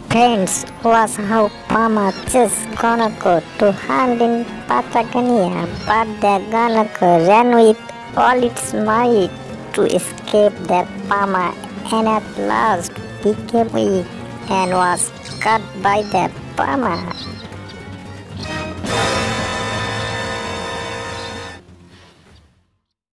Friends, was how Puma chased Guanaco to hunt in Patagonia, but the Guanaco ran with all its might to escape the Puma and at last became weak and was cut by the Puma.